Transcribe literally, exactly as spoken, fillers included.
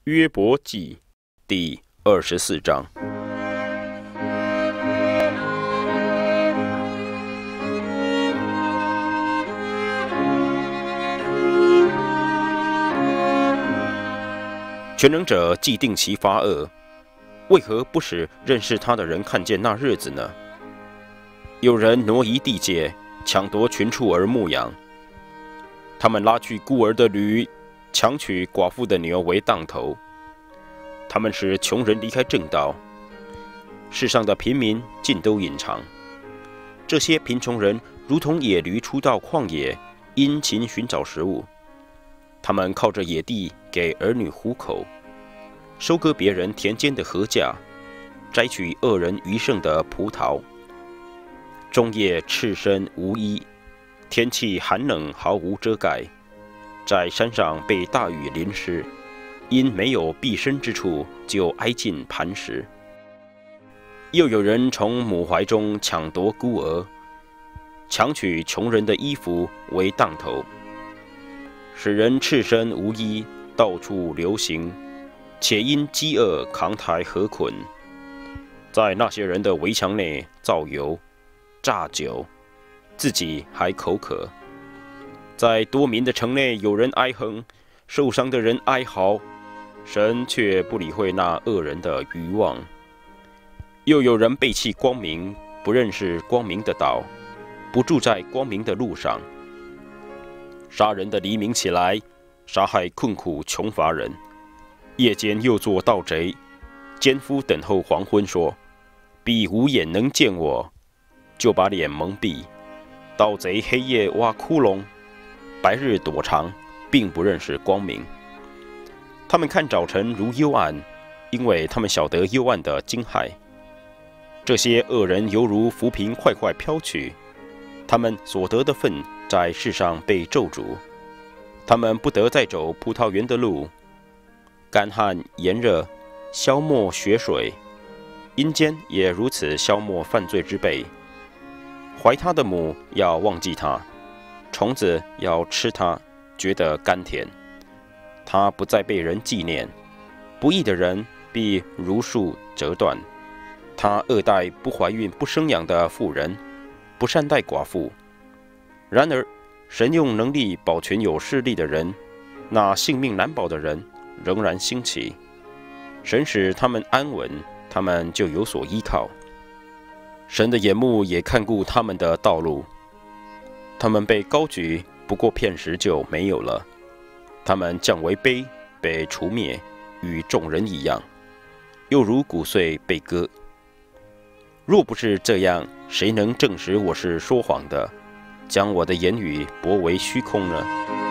约伯记第二十四章。全能者既定其发恶，为何不使认识他的人看见那日子呢？有人挪移地界，抢夺群畜而牧养，他们拉去孤儿的驴，强取寡妇的牛为当头。他们使穷人离开正道，世上的平民尽都隐藏。这些贫穷人如同野驴出到旷野，殷勤寻找食物。他们靠着野地给儿女糊口，收割别人田间的禾稼，摘取恶人余剩的葡萄。终夜赤身无衣，天气寒冷毫无遮盖，在山上被大雨淋湿，因没有避身之处，就挨近磐石。又有人从母怀中抢夺孤儿，强取穷人的衣服为当头，使人赤身无衣，到处流行，且因饥饿扛抬禾捆，在那些人的围墙内造油、榨酒，自己还口渴。在多民的城内，有人哀哼，受伤的人哀嚎，神却不理会那恶人的愚妄。又有人背弃光明，不认识光明的道，不住在光明的路上。杀人的黎明起来，杀害困苦穷乏人；夜间又作盗贼，奸夫等候黄昏，说：必无眼能见我，就把脸蒙蔽。盗贼黑夜挖窟窿，白日躲藏，并不认识光明。他们看早晨如幽暗，因为他们晓得幽暗的惊骇。这些恶人犹如浮萍快快飘去，他们所得的份在世上被咒诅。他们不得再走葡萄园的路，干旱炎热消没血水，阴间也如此消没犯罪之辈。怀他的母要忘记他，虫子要吃他，觉得甘甜。他不再被人纪念，不义的人必如树折断。他恶待不怀孕不生养的妇人，不善待寡妇。然而神用能力保全有势力的人，那性命难保的人仍然兴起。神使他们安稳，他们就有所依靠。神的眼目也看顾他们的道路。他们被高举，不过片时就没有了。他们降为卑，被除灭，与众人一样，又如骨碎被割。若不是这样，谁能证实我是说谎的，将我的言语驳为虚空呢？